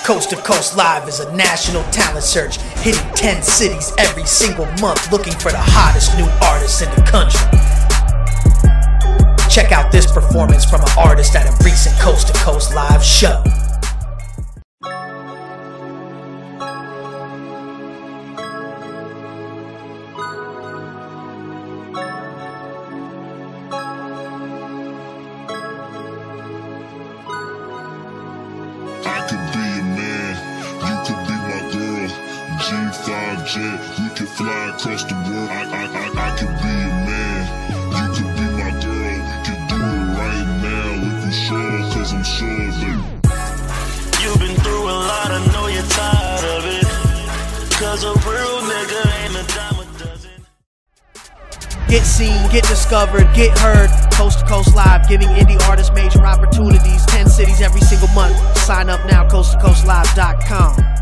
Coast to Coast Live is a national talent search, hitting 10 cities every single month, looking for the hottest new artists in the country. Check out this performance from an artist at a recent Coast to Coast Live show. I could be your man, you could be my girl. G5 jet, we could fly across the world. I could be your man, you could be my girl. We could do it right now if you sure, cause I'm sure that you've been through a lot, I know you're tired of it. Cause a real nigga ain't a dime a dozen. Get seen, get discovered, get heard. Coast to Coast Live, giving indie artists major opportunities. 10 cities every single month. Sign up now, coasttocoastlive.com.